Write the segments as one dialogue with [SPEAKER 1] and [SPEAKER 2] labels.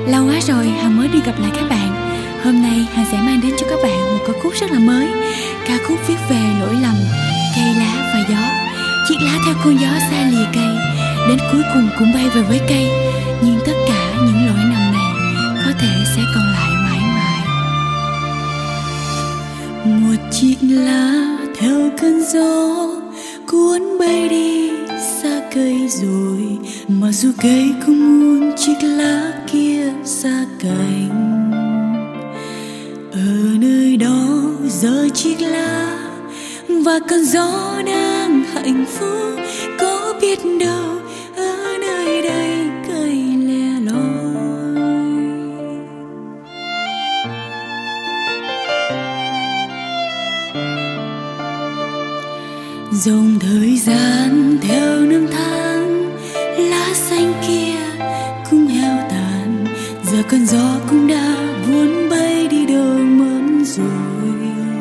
[SPEAKER 1] Lâu quá rồi Hằng mới đi gặp lại các bạn. Hôm nay Hằng sẽ mang đến cho các bạn một ca khúc rất là mới. Ca khúc viết về lỗi lầm, cây lá và gió. Chiếc lá theo cơn gió xa lìa cây, đến cuối cùng cũng bay về với cây. Nhưng tất cả những lỗi lầm này có thể sẽ còn lại mãi mãi. Một chiếc lá theo cơn gió cuốn bay đi xa cây rồi, mà dù cây cũng muốn chiếc lá kia xa cánh. Ở nơi đó rơi chiếc lá và cơn gió đang hạnh phúc, có biết đâu ở nơi đây cây lẻ loi. Dòng thời gian theo năm tháng, lá xanh kia cũng heo tàn, giờ cơn gió cũng đã buồn bay đi đâu mất rồi.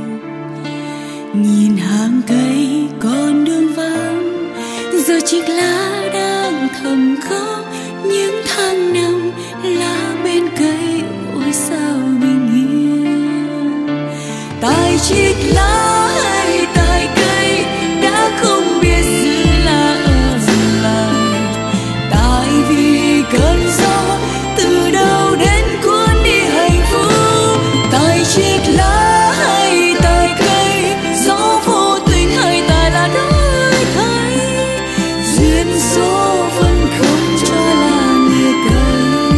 [SPEAKER 1] Nhìn hàng cây con đường vắng, giờ chiếc lá đang thầm khóc. Những tháng năm lá bên cây ôi sao bình yên. Tại chiếc lá hay tại cây đã không biết giữ lá ở lại, tại vì cơn gió từ đâu đến cuốn đi hạnh phúc. Tại chiếc lá hay tại cây, gió vô tình hay tại là đổi thay, duyên số vẫn không cho là nghĩa cây.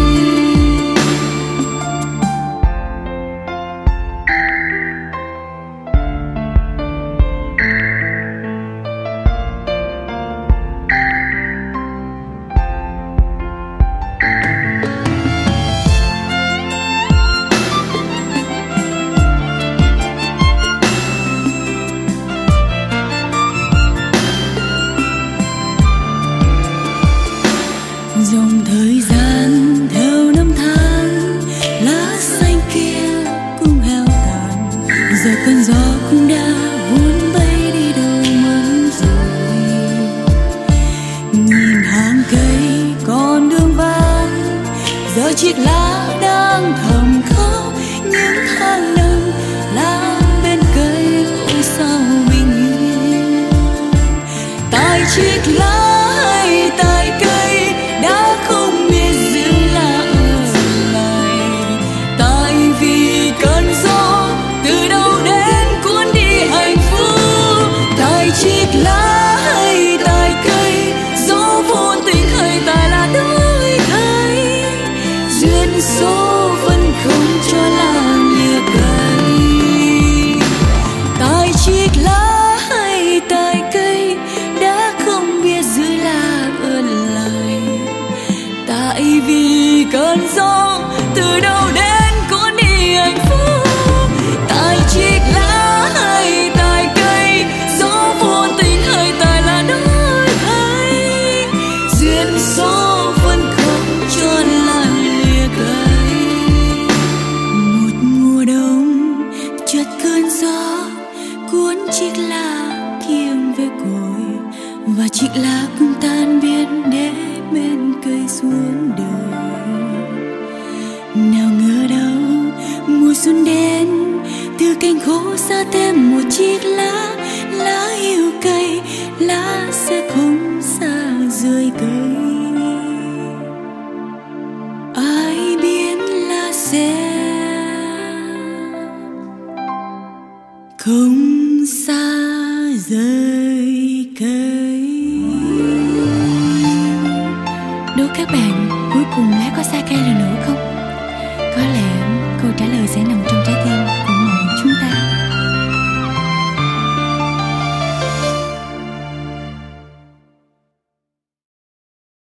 [SPEAKER 1] Dòng thời gian theo năm tháng, lá xanh kia cũng heo tàn, giờ cơn gió cũng đã buồn bay đi đâu mất rồi. Nhìn hàng cây con đường vắng, giờ chiếc lá đang thầm khóc. Những tháng năm lá bên cây ôi sao bình yên. Tại chiếc lá hay tại cây đã không biết giữ lá ở lại, tại vì cơn gió từ đâu đến cuốn đi hạnh phúc. Tại chiếc lá hay tại cây, gió vô tình hay tại là đổi thay, duyên số vẫn không cho là nghĩa cây. Tại chiếc lá hay tại cây đã không biết giữ lá ở lại, tại vì cơn gió từ đâu đến cuốn đi hạnh phúc. Tại chiếc lá hay tại cây, gió vô tình hay tại là đổi thay, duyên số vẫn không cho là lìa cây. Một mùa đông chợt cơn gió cuốn chiếc lá nghiêng về cội, và chiếc lá cũng tan biến để bên cây xuống đời. Nào ngờ đâu mùa xuân đến, từ cành khô ra thêm một chiếc lá. Lá yêu cây, lá sẽ không xa rời cây. Ai biết lá sẽ không xa rời.